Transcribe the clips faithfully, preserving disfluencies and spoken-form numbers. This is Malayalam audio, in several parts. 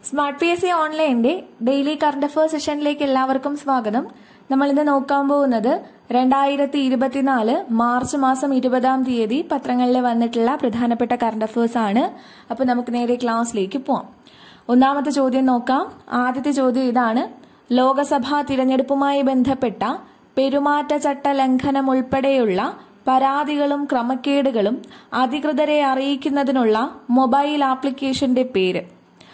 സ്മാർട്ട് പി എസ് സി ഓൺലൈൻ്റെ ഡെയിലി കറണ്ട് അഫയേഴ്സ് സെഷനിലേക്ക് എല്ലാവർക്കും സ്വാഗതം. നമ്മൾ ഇന്ന് നോക്കാൻ പോകുന്നത് രണ്ടായിരത്തി ഇരുപത്തിനാല് മാർച്ച് മാസം ഇരുപതാം തീയതി പത്രങ്ങളിൽ വന്നിട്ടുള്ള പ്രധാനപ്പെട്ട കറണ്ട് അഫയേഴ്സ് ആണ്. അപ്പൊ നമുക്ക് നേരെ ക്ലാസ്സിലേക്ക് പോവാം. ഒന്നാമത്തെ ചോദ്യം നോക്കാം. ആദ്യത്തെ ചോദ്യം ഇതാണ്: ലോകസഭാ തിരഞ്ഞെടുപ്പുമായി ബന്ധപ്പെട്ട പെരുമാറ്റച്ചട്ട ലംഘനം ഉൾപ്പെടെയുള്ള പരാതികളും ക്രമക്കേടുകളും അധികൃതരെ അറിയിക്കുന്നതിനുള്ള മൊബൈൽ ആപ്ലിക്കേഷന്റെ പേര്.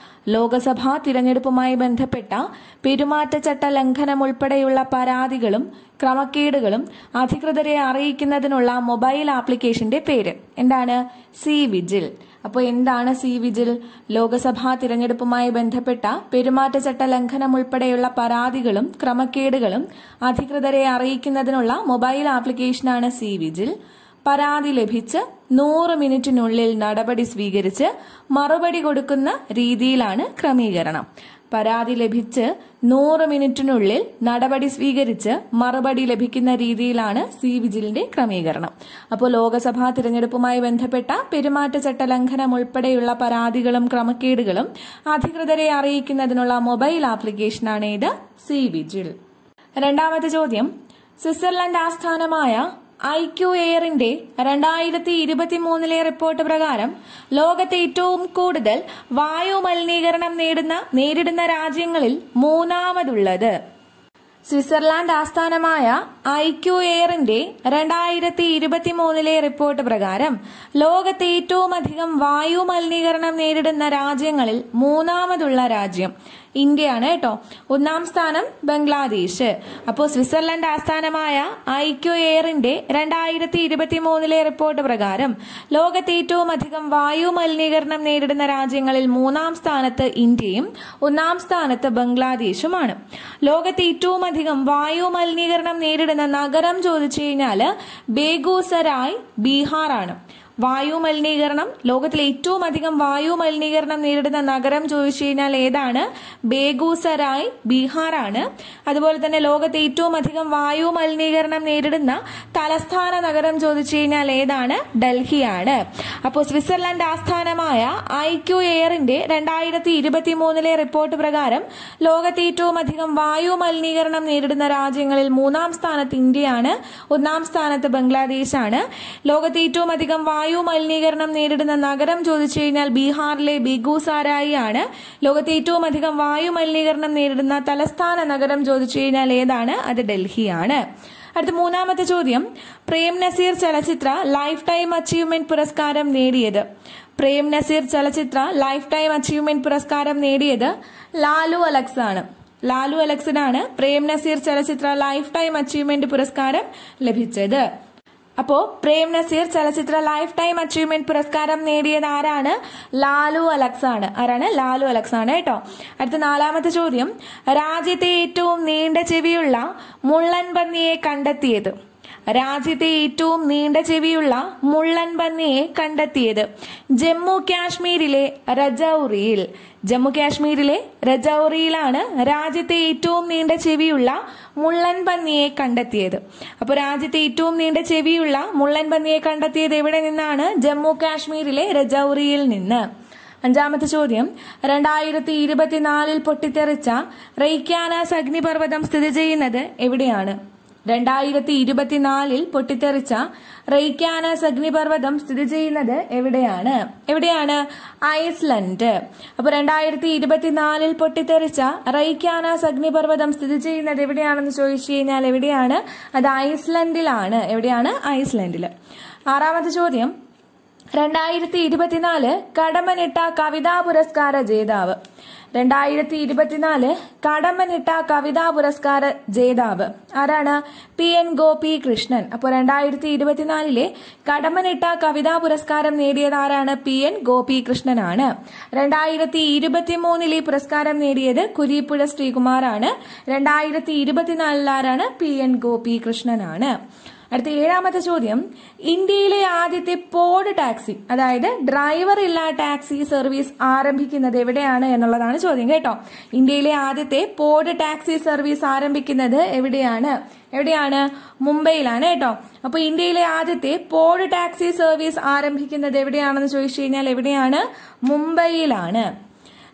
ലോകസഭാ തിരഞ്ഞെടുപ്പുമായി ബന്ധപ്പെട്ട പെരുമാറ്റച്ചട്ട ലംഘനം ഉൾപ്പെടെയുള്ള പരാതികളും ക്രമക്കേടുകളും അധികൃതരെ അറിയിക്കുന്നതിനുള്ള മൊബൈൽ ആപ്ലിക്കേഷന്റെ പേര് എന്താണ്? C vigil. അപ്പോൾ എന്താണ് സി വിജിൽ? ലോകസഭാ തിരഞ്ഞെടുപ്പുമായി ബന്ധപ്പെട്ട പെരുമാറ്റച്ചട്ട ലംഘനം ഉൾപ്പെടെയുള്ള പരാതികളും ക്രമക്കേടുകളും അധികൃതരെ അറിയിക്കുന്നതിനുള്ള മൊബൈൽ ആപ്ലിക്കേഷനാണ് സി വിജിൽ. പരാതി ലഭിച്ച് നൂറ് മിനിറ്റിനുള്ളിൽ നടപടി സ്വീകരിച്ച് മറുപടി കൊടുക്കുന്ന രീതിയിലാണ് ക്രമീകരണം. പരാതി ലഭിച്ച് നൂറ് മിനിറ്റിനുള്ളിൽ നടപടി സ്വീകരിച്ച് മറുപടി ലഭിക്കുന്ന രീതിയിലാണ് സി വിജിലിന്റെ ക്രമീകരണം. അപ്പോൾ ലോകസഭാ തിരഞ്ഞെടുപ്പുമായി ബന്ധപ്പെട്ട പെരുമാറ്റച്ചട്ട ലംഘനം ഉൾപ്പെടെയുള്ള പരാതികളും ക്രമക്കേടുകളും അധികൃതരെ അറിയിക്കുന്നതിനുള്ള മൊബൈൽ ആപ്ലിക്കേഷനാണ് ഇത്, സി വിജിൽ. രണ്ടാമത്തെ ചോദ്യം: സ്വിറ്റ്സർലൻഡ് ആസ്ഥാനമായ ഐ ക്യു എയറിന്റെ രണ്ടായിരത്തി ഇരുപത്തി മൂന്നിലെ റിപ്പോർട്ട് പ്രകാരം ലോകത്തെ ഏറ്റവും കൂടുതൽ വായു മലിനീകരണം നേടുന്ന നേരിടുന്ന രാജ്യങ്ങളിൽ മൂന്നാമതുള്ളത്. സ്വിറ്റ്സർലാൻഡ് ആസ്ഥാനമായ ഐ ക്യു എയറിന്റെ രണ്ടായിരത്തി ഇരുപത്തി മൂന്നിലെ റിപ്പോർട്ട് പ്രകാരം ലോകത്തെ ഏറ്റവും അധികം വായു മലിനീകരണം നേരിടുന്ന രാജ്യങ്ങളിൽ മൂന്നാമതുള്ള രാജ്യം ഇന്ത്യയാണ് കേട്ടോ. ഒന്നാം സ്ഥാനം ബംഗ്ലാദേശ്. അപ്പോൾ സ്വിറ്റ്സർലൻഡ് ആസ്ഥാനമായ ഐ ക്യു എയറിന്റെ രണ്ടായിരത്തി ഇരുപത്തി മൂന്നിലെ റിപ്പോർട്ട് പ്രകാരം ലോകത്തെ ഏറ്റവും അധികം വായു മലിനീകരണം നേരിടുന്ന രാജ്യങ്ങളിൽ മൂന്നാം സ്ഥാനത്ത് ഇന്ത്യയും ഒന്നാം സ്ഥാനത്ത് ബംഗ്ലാദേശുമാണ്. ലോകത്തെ ഏറ്റവും അധികം വായു മലിനീകരണം നേരിടുന്ന നഗരം ചോദിച്ചു കഴിഞ്ഞാല് ബേഗൂസരായ് ബീഹാറാണ്. വായു മലിനീകരണം ലോകത്തിലെ ഏറ്റവും അധികം വായു മലിനീകരണം നേരിടുന്ന നഗരം ചോദിച്ചു കഴിഞ്ഞാൽ ഏതാണ്? ബേഗൂസരായ് ബീഹാറാണ്. അതുപോലെ തന്നെ ലോകത്തെ ഏറ്റവും അധികം വായു മലിനീകരണം നേരിടുന്ന തലസ്ഥാന നഗരം ചോദിച്ചു കഴിഞ്ഞാൽ ഏതാണ്? ഡൽഹിയാണ്. അപ്പോൾ സ്വിറ്റ്സർലൻഡ് ആസ്ഥാനമായ ഐ ക്യു എയറിന്റെ രണ്ടായിരത്തി ഇരുപത്തി മൂന്നിലെ റിപ്പോർട്ട് പ്രകാരം ലോകത്തെ ഏറ്റവും അധികം വായു മലിനീകരണം നേരിടുന്ന രാജ്യങ്ങളിൽ മൂന്നാം സ്ഥാനത്ത് ഇന്ത്യയാണ്, ഒന്നാം സ്ഥാനത്ത് ബംഗ്ലാദേശാണ്. ലോകത്തെ ഏറ്റവും അധികം വായു വായു മലിനീകരണം നേരിടുന്ന നഗരം ചോദിച്ചു കഴിഞ്ഞാൽ ബീഹാറിലെ ബേഗൂസരായി ആണ്. ലോകത്തെ ഏറ്റവും അധികം വായു മലിനീകരണം നേരിടുന്ന തലസ്ഥാന നഗരം ചോദിച്ചു കഴിഞ്ഞാൽ ഏതാണ്? അത് ഡൽഹിയാണ്. അടുത്ത മൂന്നാമത്തെ ചോദ്യം: പ്രേം നസീർ ചലച്ചിത്ര ലൈഫ് ടൈം അച്ചീവ്മെന്റ് പുരസ്കാരം നേടിയത്. പ്രേം നസീർ ചലച്ചിത്ര ലൈഫ് ടൈം അച്ചീവ്മെന്റ് പുരസ്കാരം നേടിയത് ലാലു അലക്സ് ആണ്. ലാലു അലക്സിനാണ് പ്രേം നസീർ ചലച്ചിത്ര ലൈഫ് ടൈം അച്ചീവ്മെന്റ് പുരസ്കാരം ലഭിച്ചത്. അപ്പോ പ്രേം നസീർ ചലച്ചിത്ര ലൈഫ് ടൈം അച്ചീവ്മെന്റ് പുരസ്കാരം നേടിയത് ആരാണ്? ലാലു അലക്സ് ആണ്. ആരാണ്? ലാലു അലക്സ് ആണ് കേട്ടോ. അടുത്ത നാലാമത്തെ ചോദ്യം: രാജ്യത്തെ ഏറ്റവും നീണ്ട ചെവിയുള്ള മുള്ളൻ പന്നിയെ കണ്ടെത്തിയത്. രാജ്യത്തെ ഏറ്റവും നീണ്ട ചെവിയുള്ള മുള്ളൻ പന്നിയെ കണ്ടെത്തിയത് ജമ്മു കാശ്മീരിലെ രജൌറിയിൽ. ജമ്മു കാശ്മീരിലെ രജൌറിയിലാണ് രാജ്യത്തെ ഏറ്റവും നീണ്ട ചെവിയുള്ള മുള്ളൻ പന്നിയെ കണ്ടെത്തിയത്. അപ്പോൾ രാജ്യത്തെ ഏറ്റവും നീണ്ട ചെവിയുള്ള മുള്ളൻ പന്നിയെ കണ്ടെത്തിയത് എവിടെ നിന്നാണ്? ജമ്മു കാശ്മീരിലെ രജൌറിയിൽ നിന്ന്. അഞ്ചാമത്തെ ചോദ്യം: രണ്ടായിരത്തി ഇരുപത്തിനാലിൽ പൊട്ടിത്തെറിച്ച റെയ്ക്കാനാസ് അഗ്നിപർവ്വതം സ്ഥിതി ചെയ്യുന്നത് എവിടെയാണ്? രണ്ടായിരത്തി ഇരുപത്തിനാലിൽ പൊട്ടിത്തെറിച്ച റെയ്ക്കാനാസ് അഗ്നിപർവ്വതം സ്ഥിതി ചെയ്യുന്നത് എവിടെയാണ്? എവിടെയാണ്? ഐസ്ലൻഡ്. അപ്പൊ രണ്ടായിരത്തി ഇരുപത്തിനാലിൽ പൊട്ടിത്തെറിച്ച റെയ്ക്കാനാസ് അഗ്നിപർവ്വതം സ്ഥിതി ചെയ്യുന്നത് എവിടെയാണെന്ന് ചോദിച്ചു കഴിഞ്ഞാൽ എവിടെയാണ്? അത് ഐസ്ലൻഡിലാണ്. എവിടെയാണ്? ഐസ്ലൻഡില്. ആറാമത്തെ ചോദ്യം: രണ്ടായിരത്തി ഇരുപത്തിനാല് കടമ്മനിട്ട കവിതാ പുരസ്കാര ജേതാവ്. രണ്ടായിരത്തി ഇരുപത്തിനാല് കടമ്മനിട്ട കവിതാ പുരസ്കാര ജേതാവ് ആരാണ്? P N Gopi Krishnan. അപ്പോൾ രണ്ടായിരത്തി ഇരുപത്തിനാലിലെ കടമ്മനിട്ട കവിതാ പുരസ്കാരം നേടിയത് ആരാണ്? പി എൻ ഗോപി കൃഷ്ണനാണ്. രണ്ടായിരത്തി ഇരുപത്തി മൂന്നിൽ ഈ പുരസ്കാരം നേടിയത് കുരീപ്പുഴ ശ്രീകുമാറാണ്. രണ്ടായിരത്തി ഇരുപത്തിനാലിൽ ആരാണ്? പി എൻ ഗോപി കൃഷ്ണനാണ്. അടുത്ത ഏഴാമത്തെ ചോദ്യം: ഇന്ത്യയിലെ ആദ്യത്തെ പോഡ് ടാക്സി, അതായത് ഡ്രൈവർ ഇല്ലാ ടാക്സി സർവീസ് ആരംഭിക്കുന്നത് എവിടെയാണ് എന്നുള്ളതാണ് ചോദ്യം കേട്ടോ. ഇന്ത്യയിലെ ആദ്യത്തെ പോഡ് ടാക്സി സർവീസ് ആരംഭിക്കുന്നത് എവിടെയാണ്? എവിടെയാണ്? മുംബൈയിലാണ് കേട്ടോ. അപ്പൊ ഇന്ത്യയിലെ ആദ്യത്തെ പോഡ് ടാക്സി സർവീസ് ആരംഭിക്കുന്നത് എവിടെയാണെന്ന് ചോദിച്ചു കഴിഞ്ഞാൽ എവിടെയാണ്? മുംബൈയിലാണ്.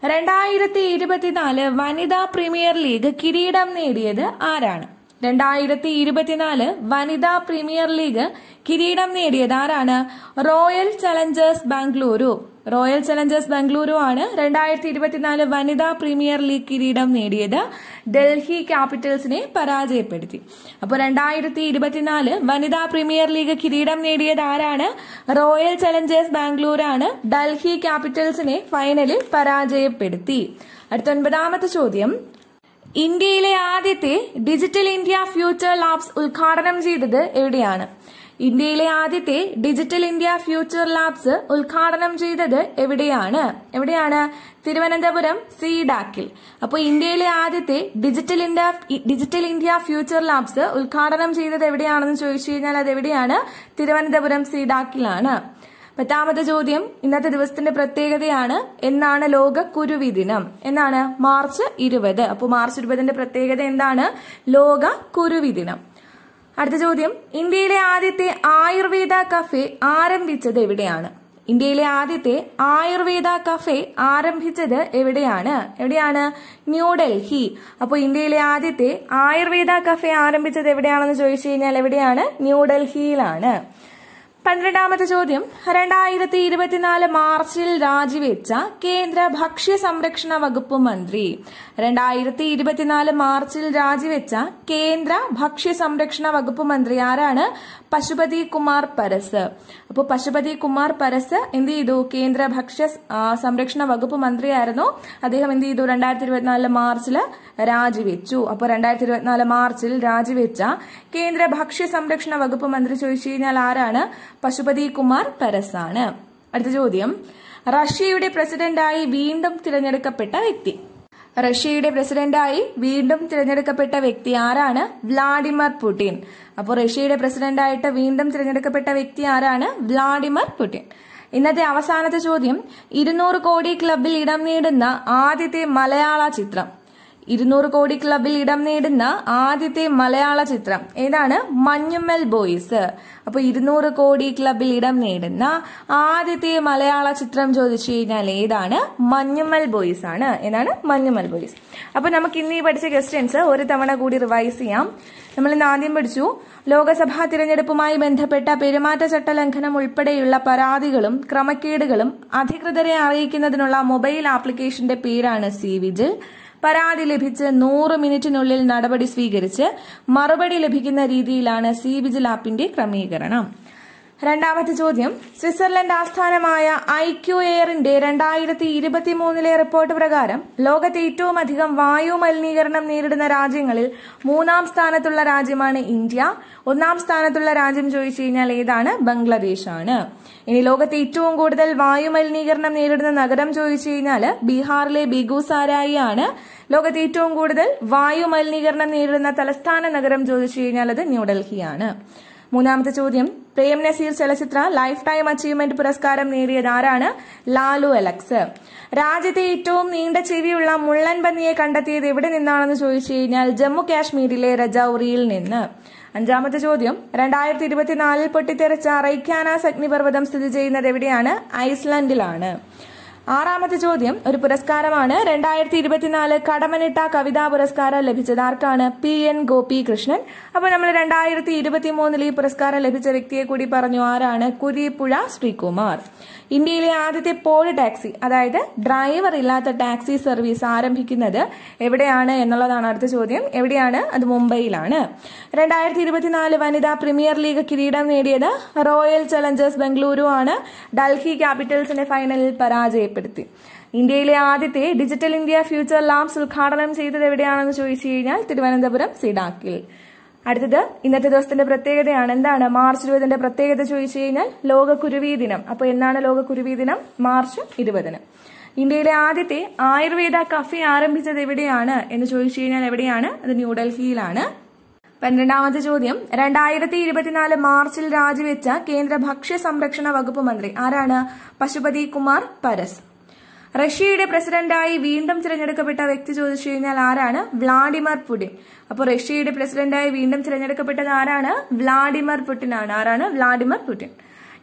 രണ്ടായിരത്തി ഇരുപത്തിനാല് വനിതാ പ്രീമിയർ ലീഗ് കിരീടം നേടിയത് ആരാണ്? രണ്ടായിരത്തി ഇരുപത്തിനാല് വനിതാ പ്രീമിയർ ലീഗ് കിരീടം നേടിയത് ആരാണ്? Royal Challengers Bengaluru. Royal Challengers Bengaluru ആണ് രണ്ടായിരത്തി ഇരുപത്തിനാല് വനിതാ പ്രീമിയർ ലീഗ് കിരീടം നേടിയത്. ഡൽഹി ക്യാപിറ്റൽസിനെ പരാജയപ്പെടുത്തി. അപ്പോൾ രണ്ടായിരത്തി ഇരുപത്തിനാല് വനിതാ പ്രീമിയർ ലീഗ് കിരീടം നേടിയത് ആരാണ്? റോയൽ ചലഞ്ചേഴ്സ് ബാംഗ്ലൂരു ആണ്. ഡൽഹി ക്യാപിറ്റൽസിനെ ഫൈനലിൽ പരാജയപ്പെടുത്തി. അടുത്ത ഒൻപതാമത്തെ ചോദ്യം, ഇന്ത്യയിലെ ആദ്യത്തെ ഡിജിറ്റൽ ഇന്ത്യ ഫ്യൂച്ചർ ലാബ്സ് ഉദ്ഘാടനം ചെയ്തത് എവിടെയാണ്? ഇന്ത്യയിലെ ആദ്യത്തെ ഡിജിറ്റൽ ഇന്ത്യ ഫ്യൂച്ചർ ലാബ്സ് ഉദ്ഘാടനം ചെയ്തത് എവിടെയാണ്? എവിടെയാണ്? തിരുവനന്തപുരം സീഡാക്കിൽ. അപ്പോൾ ഇന്ത്യയിലെ ആദ്യത്തെ digital India digital India future labs ഉദ്ഘാടനം ചെയ്തത് എവിടെയാണെന്ന് ചോദിച്ചു കഴിഞ്ഞാൽ അത് എവിടെയാണ്? തിരുവനന്തപുരം സീഡാക്കിലാണ്. പത്താമത്തെ ചോദ്യം, ഇന്നത്തെ ദിവസത്തിന്റെ പ്രത്യേകതയാണ്. എന്നാണ് ലോക കുരുവി ദിനം? എന്നാണ്? മാർച്ച് ഇരുപത്. അപ്പോൾ മാർച്ച് ഇരുപതിന്റെ പ്രത്യേകത എന്താണ്? ലോക കുരുവി ദിനം. അടുത്ത ചോദ്യം, ഇന്ത്യയിലെ ആദ്യത്തെ ആയുർവേദ കഫേ ആരംഭിച്ചത് എവിടെയാണ്? ഇന്ത്യയിലെ ആദ്യത്തെ ആയുർവേദ കഫേ ആരംഭിച്ചത് എവിടെയാണ്? എവിടെയാണ്? ന്യൂഡൽഹി. അപ്പോൾ ഇന്ത്യയിലെ ആദ്യത്തെ ആയുർവേദ കഫേ ആരംഭിച്ചത് എവിടെയാണെന്ന് ചോദിച്ചു കഴിഞ്ഞാൽ എവിടെയാണ്? ന്യൂഡൽഹിയിലാണ്. പന്ത്രണ്ടാമത്തെ ചോദ്യം, രണ്ടായിരത്തി ഇരുപത്തിനാല് മാർച്ചിൽ രാജിവെച്ച കേന്ദ്ര ഭക്ഷ്യ സംരക്ഷണ വകുപ്പ് മന്ത്രി. രണ്ടായിരത്തി ഇരുപത്തിനാല് മാർച്ചിൽ രാജിവെച്ച കേന്ദ്ര ഭക്ഷ്യ സംരക്ഷണ വകുപ്പ് മന്ത്രി ആരാണ്? പശുപതി കുമാർ പരസ്. അപ്പോൾ പശുപതി കുമാർ പരസ് എന്ത് ചെയ്തു? കേന്ദ്ര ഭക്ഷ്യ സംരക്ഷണ വകുപ്പ് മന്ത്രിയായിരുന്നു. അദ്ദേഹം എന്ത് ചെയ്തു? രണ്ടായിരത്തി ഇരുപത്തിനാല് മാർച്ചിൽ രാജിവെച്ചു. അപ്പോൾ രണ്ടായിരത്തി ഇരുപത്തിനാല് മാർച്ചിൽ രാജിവെച്ച കേന്ദ്ര ഭക്ഷ്യ സംരക്ഷണ വകുപ്പ് മന്ത്രി ചോദിച്ചു കഴിഞ്ഞാൽ ആരാണ്? പശുപതി കുമാർ പരസ് ആണ്. അടുത്ത ചോദ്യം, റഷ്യയുടെ പ്രസിഡന്റായി വീണ്ടും തിരഞ്ഞെടുക്കപ്പെട്ട വ്യക്തി. റഷ്യയുടെ പ്രസിഡന്റായി വീണ്ടും തിരഞ്ഞെടുക്കപ്പെട്ട വ്യക്തി ആരാണ്? Vladimir Putin. അപ്പോൾ റഷ്യയുടെ പ്രസിഡന്റായിട്ട് വീണ്ടും തിരഞ്ഞെടുക്കപ്പെട്ട വ്യക്തി ആരാണ്? Vladimir Putin. ഇന്നത്തെ അവസാനത്തെ ചോദ്യം, ഇരുന്നൂറ് കോടി ക്ലബിൽ ഇടം നേടുന്ന ആദ്യത്തെ മലയാള ചിത്രം. ഇരുന്നൂറ് കോടി ക്ലബിൽ ഇടം നേടുന്ന ആദ്യത്തെ മലയാള ചിത്രം ഏതാണ്? മഞ്ഞുമ്മൽ ബോയ്സ്. അപ്പൊ ഇരുന്നൂറ് കോടി ക്ലബിൽ ഇടം നേടുന്ന ആദ്യത്തെ മലയാള ചിത്രം ചോദിച്ചു കഴിഞ്ഞാൽ ഏതാണ്? മഞ്ഞുമ്മൽ ബോയ്സ് ആണ്. ഏതാണ്? മഞ്ഞുമ്മൽ ബോയ്സ്. അപ്പൊ നമുക്ക് ഇന്ന് ഈ പഠിച്ച ക്വസ്റ്റ്യൻസ് ഒരു തവണ കൂടി റിവൈസ് ചെയ്യാം. നമ്മൾ ഇന്ന് ആദ്യം പഠിച്ചു, ലോക്സഭാ തിരഞ്ഞെടുപ്പുമായി ബന്ധപ്പെട്ട പെരുമാറ്റച്ചട്ട ലംഘനം ഉൾപ്പെടെയുള്ള പരാതികളും ക്രമക്കേടുകളും അധികൃതരെ അറിയിക്കുന്നതിനുള്ള മൊബൈൽ ആപ്ലിക്കേഷന്റെ പേരാണ് സി വിജിൽ. പരാതി ലഭിച്ച് നൂറ് മിനിറ്റിനുള്ളിൽ നടപടി സ്വീകരിച്ച് മറുപടി ലഭിക്കുന്ന രീതിയിലാണ് സി വിജിൽ ആപ്പിന്റെ ക്രമീകരണം. രണ്ടാമത്തെ ചോദ്യം, സ്വിറ്റ്സർലൻഡ് ആസ്ഥാനമായ ഐ ക്യു എയറിന്റെ രണ്ടായിരത്തി ഇരുപത്തി മൂന്നിലെ റിപ്പോർട്ട് പ്രകാരം ലോകത്തെ ഏറ്റവും അധികം വായു മലിനീകരണം നേരിടുന്ന രാജ്യങ്ങളിൽ മൂന്നാം സ്ഥാനത്തുള്ള രാജ്യമാണ് ഇന്ത്യ. ഒന്നാം സ്ഥാനത്തുള്ള രാജ്യം ചോദിച്ചു കഴിഞ്ഞാൽ ഏതാണ്? ബംഗ്ലാദേശാണ്. ഇനി ലോകത്തെ ഏറ്റവും കൂടുതൽ വായു മലിനീകരണം നേരിടുന്ന നഗരം ചോദിച്ചു കഴിഞ്ഞാൽ ബീഹാറിലെ ബെഗുസാരായി ആണ്. ലോകത്തെ ഏറ്റവും കൂടുതൽ വായു മലിനീകരണം നേരിടുന്ന തലസ്ഥാന നഗരം ചോദിച്ചു കഴിഞ്ഞാൽ അത് ന്യൂഡൽഹിയാണ്. മൂന്നാമത്തെ ചോദ്യം, പ്രേം നസീർ ചലച്ചിത്ര ലൈഫ് ടൈം അച്ചീവ്മെന്റ് പുരസ്കാരം നേടിയത് ആരാണ്? ലാലു അലക്സ്. രാജ്യത്തെ ഏറ്റവും നീണ്ട ചെവിയുള്ള മുള്ളൻ പന്നിയെ കണ്ടെത്തിയത് എവിടെ നിന്നാണെന്ന് ചോദിച്ചു കഴിഞ്ഞാൽ ജമ്മു കാശ്മീരിലെ രജൌറിയിൽ നിന്ന്. അഞ്ചാമത്തെ ചോദ്യം, രണ്ടായിരത്തി ഇരുപത്തിനാലിൽ പൊട്ടിത്തെറിച്ച റൈക്യാനാസ് അഗ്നിപർവ്വതം സ്ഥിതി ചെയ്യുന്നത് എവിടെയാണ്? ഐസ്ലൻഡിലാണ്. ആറാമത്തെ ചോദ്യം, ഒരു പുരസ്കാരമാണ്. രണ്ടായിരത്തി ഇരുപത്തിനാല് കടമനിട്ട കവിതാ പുരസ്കാരം ലഭിച്ചത് ആർക്കാണ്? P N Gopi Krishnan. അപ്പോൾ നമ്മൾ രണ്ടായിരത്തി ഇരുപത്തി മൂന്നിൽ ഈ പുരസ്കാരം ലഭിച്ച വ്യക്തിയെ കൂടി പറഞ്ഞു. ആരാണ്? കുരിപ്പുഴ ശ്രീകുമാർ. ഇന്ത്യയിലെ ആദ്യത്തെ പോൾ ടാക്സി, അതായത് ഡ്രൈവർ ഇല്ലാത്ത ടാക്സി സർവീസ് ആരംഭിക്കുന്നത് എവിടെയാണ് എന്നുള്ളതാണ് അടുത്ത ചോദ്യം. എവിടെയാണ്? അത് മുംബൈയിലാണ്. രണ്ടായിരത്തി ഇരുപത്തിനാല് വനിതാ പ്രീമിയർ ലീഗ് കിരീടം നേടിയത് റോയൽ ചലഞ്ചേഴ്സ് ബംഗളൂരു ആണ്. ഡൽഹി ക്യാപിറ്റൽസിനെ ഫൈനലിൽ പരാജയപ്പെടുത്തി. ഇന്ത്യയിലെ ആദ്യത്തെ ഡിജിറ്റൽ ഇന്ത്യ ഫ്യൂച്ചർ ലാബ്സ് ഉദ്ഘാടനം ചെയ്തത് എവിടെയാണെന്ന് ചോദിച്ചു കഴിഞ്ഞാൽ തിരുവനന്തപുരം സിഡാക്കിൽ. അടുത്തത് ഇന്നത്തെ ദിവസത്തിന്റെ പ്രത്യേകതയാണ്. എന്താണ് മാർച്ച് ഇരുപതിന്റെ പ്രത്യേകത ചോദിച്ചു കഴിഞ്ഞാൽ ലോക കുരുവി ദിനം. അപ്പൊ എന്നാണ് ലോക കുരുവി ദിനം? മാർച്ച് ഇരുപതിന്. ഇന്ത്യയിലെ ആദ്യത്തെ ആയുർവേദ കഫേ ആരംഭിച്ചത് എവിടെയാണ് എന്ന് ചോദിച്ചു കഴിഞ്ഞാൽ എവിടെയാണ്? അത് ന്യൂഡൽഹിയിലാണ്. പന്ത്രണ്ടാമത്തെ ചോദ്യം, രണ്ടായിരത്തി ഇരുപത്തിനാല് മാർച്ചിൽ രാജിവെച്ച കേന്ദ്ര ഭക്ഷ്യ സംരക്ഷണ വകുപ്പ് മന്ത്രി ആരാണ്? പശുപതി കുമാർ പരസ്. റഷ്യയുടെ പ്രസിഡന്റായി വീണ്ടും തിരഞ്ഞെടുക്കപ്പെട്ട വ്യക്തി ചോദിച്ചു കഴിഞ്ഞാൽ ആരാണ്? Vladimir Putin. അപ്പോൾ റഷ്യയുടെ പ്രസിഡന്റായി വീണ്ടും തിരഞ്ഞെടുക്കപ്പെട്ടത് ആരാണ്? വ്ളാഡിമിർ പുടിൻ ആണ്. ആരാണ്? Vladimir Putin.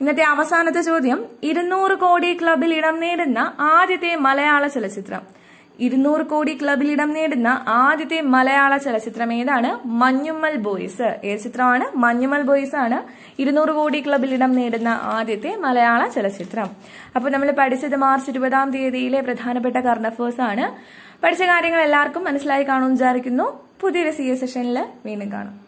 ഇന്നത്തെ അവസാനത്തെ ചോദ്യം, ഇരുന്നൂറ് കോടി ക്ലബിൽ ഇടം നേടുന്ന ആദ്യത്തെ മലയാള ചലച്ചിത്രം. ഇരുന്നൂറ് കോടി ക്ലബിൽ ഇടം നേടുന്ന ആദ്യത്തെ മലയാള ചലച്ചിത്രം ഏതാണ്? മഞ്ഞുമ്മൽ ബോയ്സ്. ഏത് ചിത്രമാണ്? മഞ്ഞുമ്മൽ ബോയ്സ് ആണ് ഇരുന്നൂറ് കോടി ക്ലബിൽ ഇടം നേടുന്ന ആദ്യത്തെ മലയാള ചലച്ചിത്രം. അപ്പൊ നമ്മൾ പഠിച്ചത് മാർച്ച് ഇരുപതാം തീയതിയിലെ പ്രധാനപ്പെട്ട കറണ്ട് അഫയേഴ്സ് ആണ്. പഠിച്ച കാര്യങ്ങൾ എല്ലാവർക്കും മനസ്സിലായി കാണുമെന്ന് വിചാരിക്കുന്നു. പുതിയൊരു സി എ സെഷനിൽ വീണ്ടും കാണാം.